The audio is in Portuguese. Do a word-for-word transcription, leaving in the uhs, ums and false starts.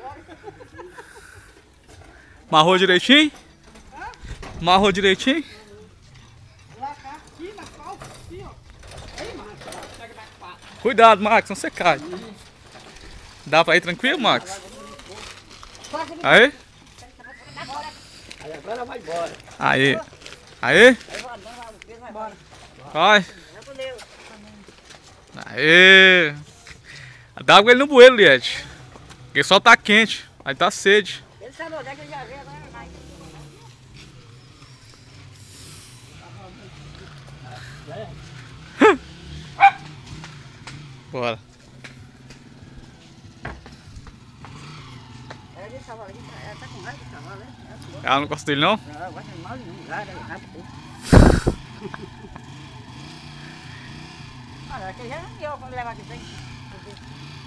Marrou direitinho? Marrou direitinho? Cuidado, Max, não você cai. Dá pra ir tranquilo, Max? Aí? Agora vai embora. Aí. Aí? Vai. Aê! Dá água ele no bueiro, Liette. Porque só tá quente. Aí tá sede. Ele sabe onde é que ele já vê, agora vai. Bora. Ela disse, ela tá com raiva de cavalo, né? Ela não gosta dele, não? Não, ela gosta de mal nenhum, lá, rápido. Olha, aquele já não deu quando levar aqui, tem.